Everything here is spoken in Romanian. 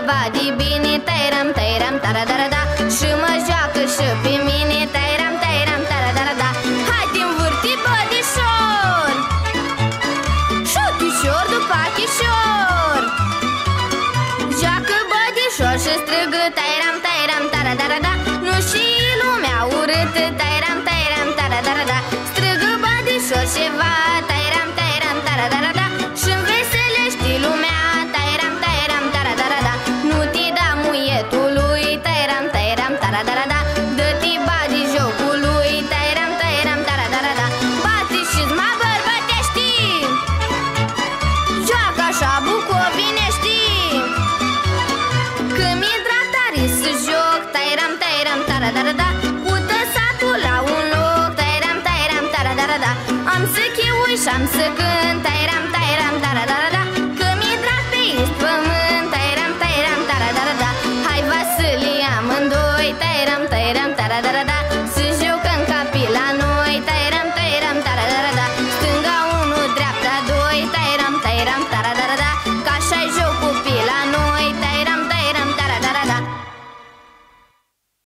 vadi bine, tairam, tairam, tara-dara-da. Și mă joacă și pe mine, tairam, tairam, tara-dara-da. Hai te învârti, bădișor, șutișor după chișor. Joacă bădișor și strigă, tairam, tairam, tara-dara-da. Nu și lumea urâtă, tairam, tairam, tara-dara-da. Strigă bădișor și va, tairam, tairam, tara-dara-da. Și-mi veselești lumea, tairam, tairam, tara-dara-da. Nu te da muietului, tairam, tairam, tara-dara-da. Dă-te badi jocului, tairam, tairam, tara-dara-da. Bate și-ți mă bărbătești, joacă așa bucovinești. Că mi-e drag tare să joc, tairam, tairam, tara-dara-da. Ută satul la un loc, tairam, tairam, tara-dara-da. Am să cheui și am să cânt, tairam, tairam, tara-dara-da.